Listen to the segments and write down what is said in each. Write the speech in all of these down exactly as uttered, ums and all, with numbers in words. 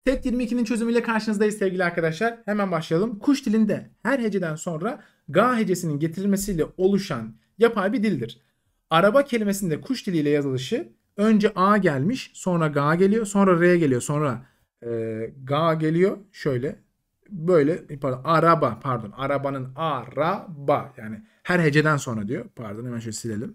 Set yirmi ikinin çözümüyle karşınızdayız sevgili arkadaşlar. Hemen başlayalım. Kuş dilinde her heceden sonra ga hecesinin getirilmesiyle oluşan yapay bir dildir. Araba kelimesinde kuş diliyle yazılışı önce a gelmiş, sonra ga geliyor, sonra r geliyor, sonra e, ga geliyor. Şöyle böyle pardon araba pardon arabanın araba yani her heceden sonra diyor. Pardon hemen şöyle silelim.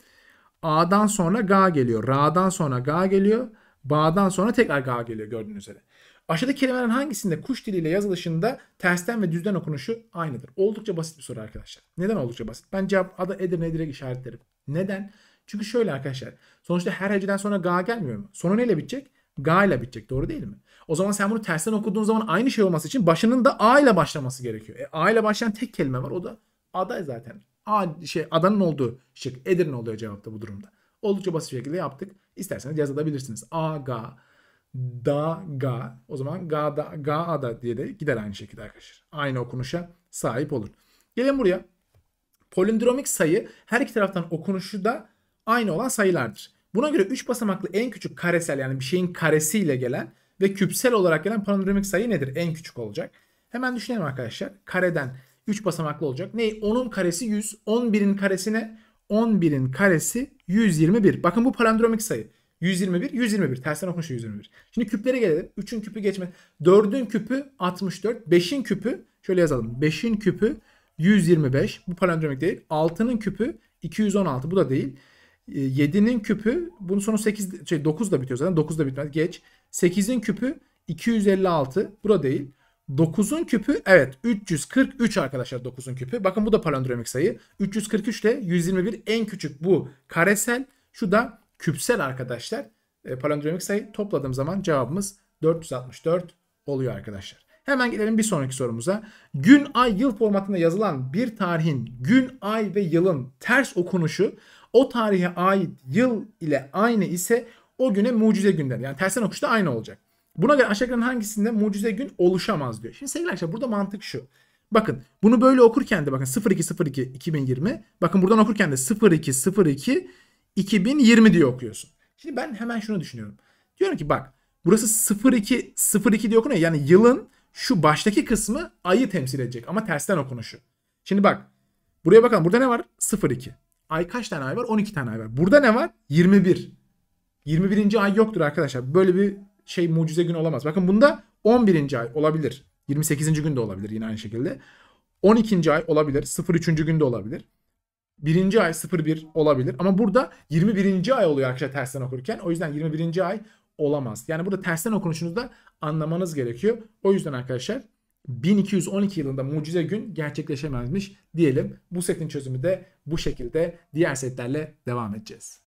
A'dan sonra ga geliyor. Ra'dan sonra ga geliyor. Ba'dan sonra tekrar ga geliyor gördüğünüz üzere. Aşağıdaki kelimelerin hangisinde kuş diliyle yazılışında tersten ve düzden okunuşu aynıdır? Oldukça basit bir soru arkadaşlar. Neden oldukça basit? Ben cevap ada Edirne'ye direkt işaretlerim. Neden? Çünkü şöyle arkadaşlar. Sonuçta her heceden sonra ga gelmiyor mu? Sonu neyle bitecek? Ga ile bitecek. Doğru değil mi? O zaman sen bunu tersten okuduğun zaman aynı şey olması için başının da a ile başlaması gerekiyor. E, a ile başlayan tek kelime var. O da ada zaten. A şey adanın olduğu şık. Edirne oluyor cevapta bu durumda. Oldukça basit bir şekilde yaptık. İsterseniz yazabilirsiniz. A, ga, da, ga. O zaman ga, da, ga, ada diye de gider aynı şekilde arkadaşlar. Aynı okunuşa sahip olur. Gelin buraya. Polindromik sayı her iki taraftan okunuşu da aynı olan sayılardır. Buna göre üç basamaklı en küçük karesel yani bir şeyin karesiyle gelen ve küpsel olarak gelen polindromik sayı nedir? En küçük olacak. Hemen düşünelim arkadaşlar. Kareden üç basamaklı olacak. Ne? onun karesi yüz. on birin karesi ne? on birin karesi yüz yirmi bir. Bakın bu palindromik sayı. yüz yirmi bir, yüz yirmi bir. Tersten okunuşu yüz yirmi bir. Şimdi küplere gelelim. üçün küpü geçme. dördün küpü altmış dört. beşin küpü şöyle yazalım. beşin küpü yüz yirmi beş. Bu palindromik değil. altının küpü iki yüz on altı. Bu da değil. yedinin küpü bunun sonu sekiz şey dokuz da bitiyor zaten. dokuz da bitmez. Geç. sekizin küpü iki yüz elli altı. Bu da değil. dokuzun küpü evet üç yüz kırk üç arkadaşlar dokuzun küpü. Bakın bu da palindromik sayı. üç yüz kırk üç ile yüz yirmi bir en küçük bu karesel. Şu da küpsel arkadaşlar. E, palindromik sayı topladığım zaman cevabımız dört yüz altmış dört oluyor arkadaşlar. Hemen gelelim bir sonraki sorumuza. Gün, ay, yıl formatında yazılan bir tarihin gün, ay ve yılın ters okunuşu o tarihe ait yıl ile aynı ise o güne mucize gün denir. Yani tersten okuş da aynı olacak. Buna göre aşağıdakilerin hangisinde mucize gün oluşamaz diyor. Şimdi sevgili arkadaşlar burada mantık şu. Bakın bunu böyle okurken de bakın sıfır iki sıfır iki iki bin yirmi. Bakın buradan okurken de sıfır iki sıfır iki iki bin yirmi diye okuyorsun. Şimdi ben hemen şunu düşünüyorum. Diyorum ki bak burası sıfır iki sıfır iki diye okunuyor. Yani yılın şu baştaki kısmı ayı temsil edecek ama tersten okunuşu. Şimdi bak buraya bakalım. Burada ne var? sıfır iki. Ay kaç tane ay var? on iki tane ay var. Burada ne var? yirmi bir. yirmi birinci ay yoktur arkadaşlar. Böyle bir şey mucize gün olamaz. Bakın bunda on birinci ay olabilir. yirmi sekizinci gün de olabilir yine aynı şekilde. on ikinci ay olabilir. sıfır üçüncü gün de olabilir. birinci ay sıfır bir olabilir. Ama burada yirmi birinci ay oluyor arkadaşlar tersten okurken. O yüzden yirmi birinci ay olamaz. Yani burada tersten okunuşunu da anlamanız gerekiyor. O yüzden arkadaşlar bin iki yüz on iki yılında mucize gün gerçekleşemezmiş diyelim. Bu setin çözümü de bu şekilde. Diğer setlerle devam edeceğiz.